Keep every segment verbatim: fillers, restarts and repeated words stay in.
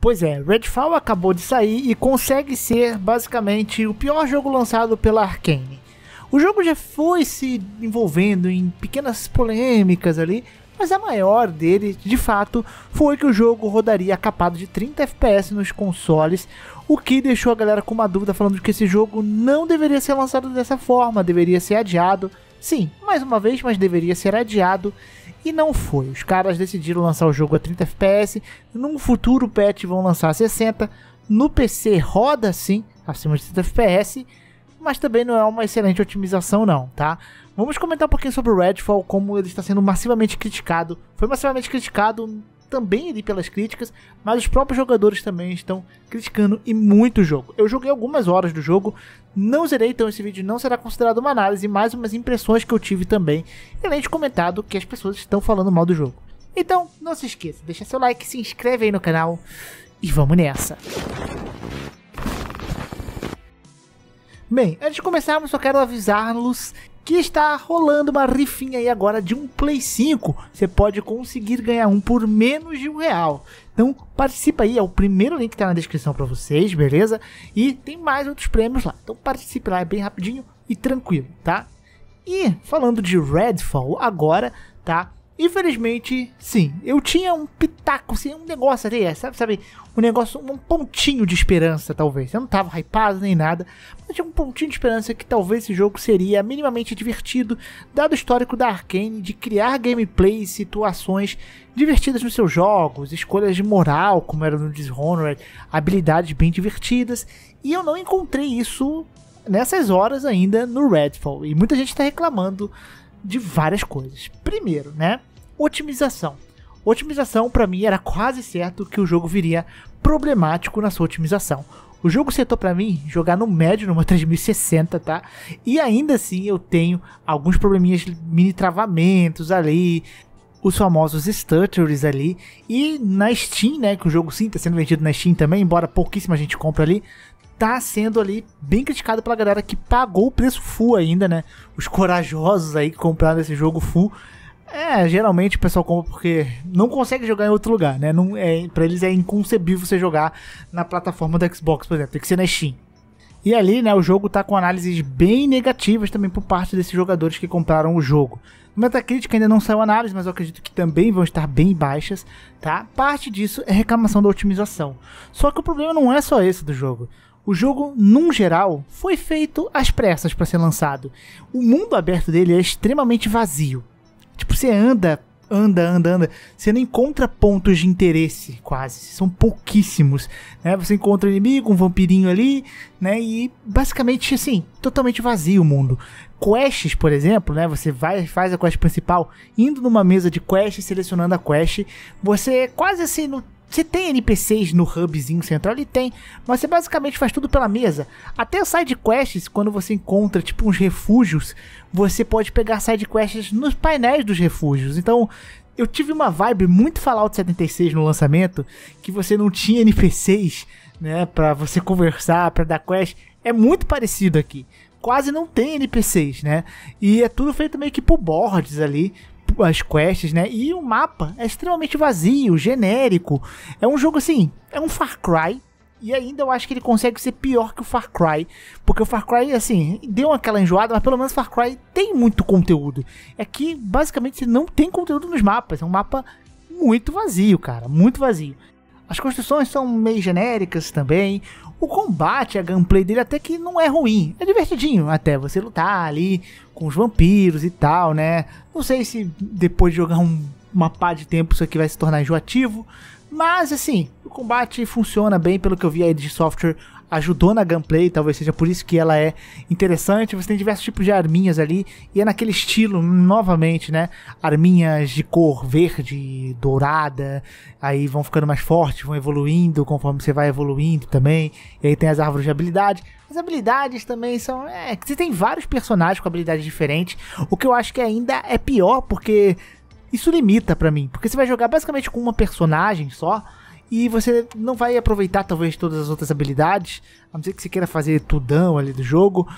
Pois é, Redfall acabou de sair e consegue ser basicamente o pior jogo lançado pela Arkane. O jogo já foi se envolvendo em pequenas polêmicas ali, mas a maior dele, de fato, foi que o jogo rodaria capado de trinta F P S nos consoles, o que deixou a galera com uma dúvida falando que esse jogo não deveria ser lançado dessa forma, deveria ser adiado. Sim, mais uma vez, mas deveria ser adiado. E não foi. Os caras decidiram lançar o jogo a trinta F P S. Num futuro patch vão lançar a sessenta. No P C roda sim, acima de trinta F P S. Mas também não é uma excelente otimização não, tá? Vamos comentar um pouquinho sobre o Redfall, como ele está sendo massivamente criticado. Foi massivamente criticado também ali pelas críticas, mas os próprios jogadores também estão criticando e muito o jogo. Eu joguei algumas horas do jogo, não zerei, então esse vídeo não será considerado uma análise, mais umas impressões que eu tive também, e além de comentado que as pessoas estão falando mal do jogo. Então, não se esqueça, deixa seu like, se inscreve aí no canal e vamos nessa! Bem, antes de começarmos, só quero avisar-los que está rolando uma rifinha aí agora de um Play cinco. Você pode conseguir ganhar um por menos de um real. Então participa aí, é o primeiro link que está na descrição para vocês, beleza? E tem mais outros prêmios lá. Então participe lá, é bem rapidinho e tranquilo, tá? E falando de Redfall agora, tá? Infelizmente, sim, eu tinha um pitaco, assim, um negócio ali, sabe, sabe, um negócio, um pontinho de esperança, talvez. Eu não tava hypado nem nada, mas tinha um pontinho de esperança que talvez esse jogo seria minimamente divertido, dado o histórico da Arkane de criar gameplay e situações divertidas nos seus jogos, escolhas de moral, como era no Dishonored, habilidades bem divertidas, e eu não encontrei isso nessas horas ainda no Redfall, e muita gente está reclamando de várias coisas. Primeiro, né, otimização. Otimização, para mim, era quase certo que o jogo viria problemático na sua otimização. O jogo setou para mim jogar no médio, numa três mil e sessenta, tá? E ainda assim eu tenho alguns probleminhas, mini travamentos ali, os famosos stutters ali. E na Steam, né, que o jogo sim está sendo vendido na Steam também, embora pouquíssima gente compre ali, tá sendo ali bem criticado pela galera que pagou o preço full ainda, né? Os corajosos aí que compraram esse jogo full. É, geralmente o pessoal compra porque não consegue jogar em outro lugar, né? Não, é, pra eles é inconcebível você jogar na plataforma do Xbox, por exemplo, tem que ser na Steam. E ali, né, o jogo tá com análises bem negativas também por parte desses jogadores que compraram o jogo. No Metacritic ainda não saiu análise, mas eu acredito que também vão estar bem baixas, tá? Parte disso é reclamação da otimização. Só que o problema não é só esse do jogo. O jogo, num geral, foi feito às pressas para ser lançado. O mundo aberto dele é extremamente vazio. Tipo, você anda, anda, anda, anda. Você não encontra pontos de interesse, quase. São pouquíssimos, né? Você encontra um inimigo, um vampirinho ali, né? E basicamente, assim, totalmente vazio o mundo. Quests, por exemplo, né? Você vai, faz a quest principal, indo numa mesa de quest, selecionando a quest. Você quase assim... No Você tem N P Cs no hubzinho central? Ele tem, mas você basicamente faz tudo pela mesa. Até as side quests, quando você encontra tipo uns refúgios, você pode pegar side quests nos painéis dos refúgios. Então, eu tive uma vibe muito Fallout setenta e seis no lançamento, que você não tinha N P Cs, né, pra você conversar, pra dar quest. É muito parecido aqui. Quase não tem N P Cs, né? E é tudo feito meio que por boards ali, as quests, né? E o mapa é extremamente vazio, genérico. É um jogo assim, é um Far Cry. E ainda eu acho que ele consegue ser pior que o Far Cry. Porque o Far Cry, assim, deu aquela enjoada, mas pelo menos o Far Cry tem muito conteúdo. É que basicamente não tem conteúdo nos mapas. É um mapa muito vazio, cara. Muito vazio. As construções são meio genéricas também. O combate, a gameplay dele até que não é ruim. É divertidinho até você lutar ali com os vampiros e tal, né? Não sei se depois de jogar um, uma pá de tempo isso aqui vai se tornar enjoativo. Mas assim, o combate funciona bem, pelo que eu vi. A id Software ajudou na gameplay, talvez seja por isso que ela é interessante. Você tem diversos tipos de arminhas ali, e é naquele estilo, novamente, né? Arminhas de cor verde, dourada, aí vão ficando mais fortes, vão evoluindo conforme você vai evoluindo também. E aí tem as árvores de habilidade. As habilidades também são... É, você tem vários personagens com habilidades diferentes, o que eu acho que ainda é pior, porque isso limita pra mim. Porque você vai jogar basicamente com uma personagem só, e você não vai aproveitar talvez todas as outras habilidades, a não ser que você queira fazer tudão ali do jogo.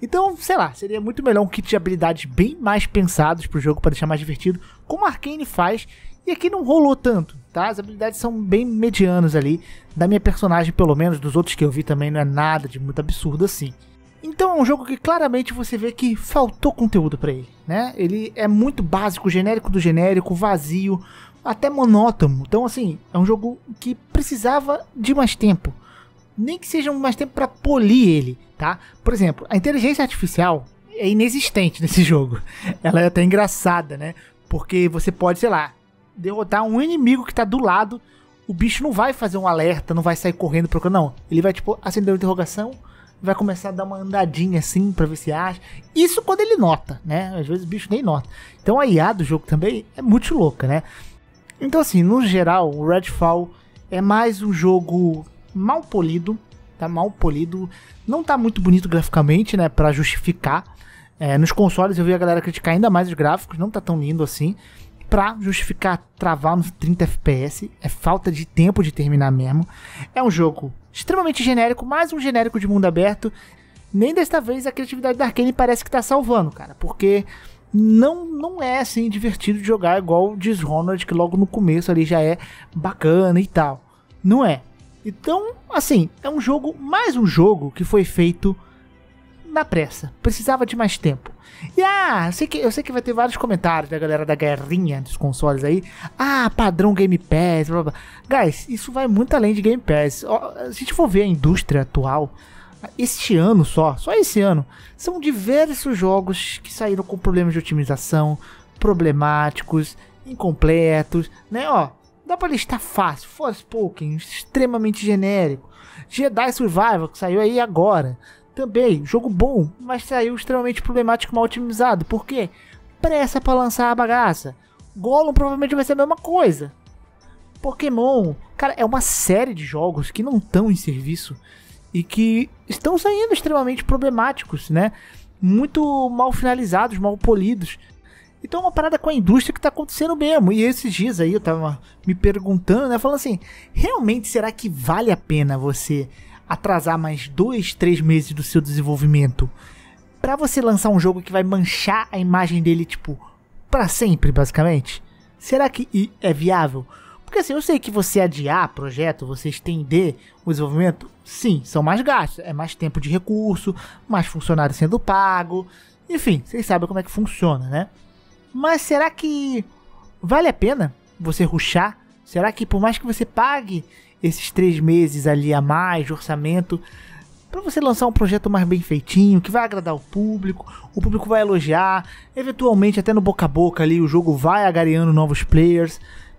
Então, sei lá, seria muito melhor um kit de habilidades bem mais pensados pro jogo, para deixar mais divertido, como a Arcane faz, e aqui não rolou tanto, tá? As habilidades são bem medianas ali, da minha personagem pelo menos, dos outros que eu vi também não é nada de muito absurdo assim. Então é um jogo que claramente você vê que faltou conteúdo pra ele, né? Ele é muito básico, genérico do genérico, vazio, até monótono. Então assim, é um jogo que precisava de mais tempo. Nem que seja mais tempo pra polir ele, tá? Por exemplo, a inteligência artificial é inexistente nesse jogo. Ela é até engraçada, né? Porque você pode, sei lá, derrotar um inimigo que tá do lado, o bicho não vai fazer um alerta, não vai sair correndo procurando, não. Ele vai, tipo, acender uma interrogação, vai começar a dar uma andadinha assim pra ver se acha. Isso quando ele nota, né? Às vezes o bicho nem nota. Então a I A do jogo também é muito louca, né? Então assim, no geral, o Redfall é mais um jogo mal polido, tá mal polido. Não tá muito bonito graficamente, né? Pra justificar. É, nos consoles eu vi a galera criticar ainda mais os gráficos, não tá tão lindo assim. Pra justificar travar nos trinta F P S, é falta de tempo de terminar mesmo. É um jogo extremamente genérico, mais um genérico de mundo aberto. Nem desta vez a criatividade da Arcane parece que tá salvando, cara, porque não, não é assim divertido de jogar igual o Dishonored, que logo no começo ali já é bacana e tal. Não é. Então, assim, é um jogo, mais um jogo que foi feito na pressa, precisava de mais tempo. E ah, eu sei, que, eu sei que vai ter vários comentários da galera da guerrinha dos consoles aí. Ah, padrão Game Pass, blá, blá. Guys, isso vai muito além de Game Pass. Se a gente for ver a indústria atual, este ano só, só esse ano, são diversos jogos que saíram com problemas de otimização, problemáticos, incompletos, né? Ó, dá pra listar fácil. Forspoken, extremamente genérico. Jedi Survival, que saiu aí agora. Também, jogo bom, mas saiu extremamente problemático, mal otimizado. Por quê? Pressa pra lançar a bagaça. Gollum provavelmente vai ser a mesma coisa. Pokémon, cara, é uma série de jogos que não estão em serviço e que estão saindo extremamente problemáticos, né? Muito mal finalizados, mal polidos. Então é uma parada com a indústria que tá acontecendo mesmo. E esses dias aí eu tava me perguntando, né? Falando assim, realmente será que vale a pena você atrasar mais dois, três meses do seu desenvolvimento pra você lançar um jogo que vai manchar a imagem dele, tipo, pra sempre, basicamente? Será que é viável? Porque assim, eu sei que você adiar projeto, você estender o desenvolvimento, sim, são mais gastos, é mais tempo de recurso, mais funcionário sendo pago, enfim, vocês sabem como é que funciona, né? Mas será que vale a pena você rushar? Será que por mais que você pague esses três meses ali a mais de orçamento, para você lançar um projeto mais bem feitinho, que vai agradar o público, o público vai elogiar, eventualmente até no boca a boca ali o jogo vai agariando novos players.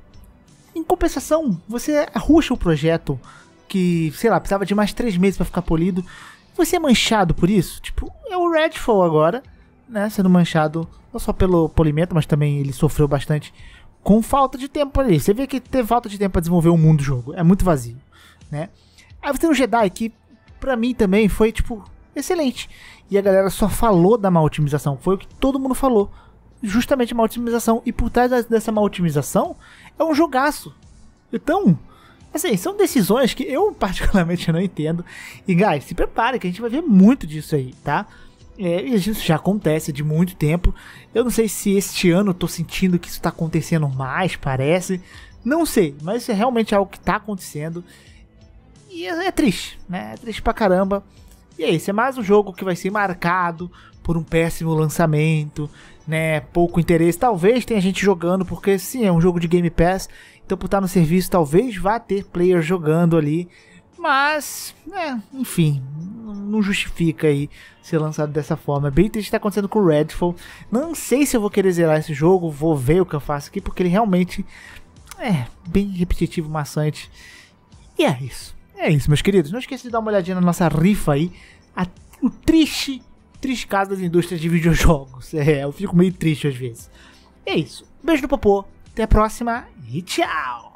Em compensação, você rusha o projeto que, sei lá, precisava de mais três meses para ficar polido, você é manchado por isso? Tipo, é o Redfall agora, né, sendo manchado não só pelo polimento, mas também ele sofreu bastante com falta de tempo ali. Você vê que teve falta de tempo para desenvolver o mundo do jogo. É muito vazio, né? Aí você tem o Jedi, que pra mim também foi, tipo, excelente. E a galera só falou da mal otimização. Foi o que todo mundo falou. Justamente a mal otimização. E por trás dessa mal otimização é um jogaço. Então, assim, são decisões que eu particularmente não entendo. E, guys, se prepare que a gente vai ver muito disso aí, tá? É, isso já acontece de muito tempo. Eu não sei se este ano eu tô sentindo que isso tá acontecendo mais, parece. Não sei, mas isso é realmente algo que tá acontecendo. E é, é triste, né? É triste pra caramba. E é isso, é mais um jogo que vai ser marcado por um péssimo lançamento, né? Pouco interesse. Talvez tenha gente jogando, porque sim, é um jogo de Game Pass. Então por estar no serviço, talvez vá ter players jogando ali. Mas, é, enfim, não justifica aí ser lançado dessa forma. É bem triste o que está acontecendo com o Redfall. Não sei se eu vou querer zerar esse jogo, vou ver o que eu faço aqui, porque ele realmente é bem repetitivo, maçante. E é isso. É isso, meus queridos. Não esqueça de dar uma olhadinha na nossa rifa aí. A, o triste, triste caso das indústrias de videojogos. É, eu fico meio triste às vezes. É isso. Beijo no popô. Até a próxima e tchau!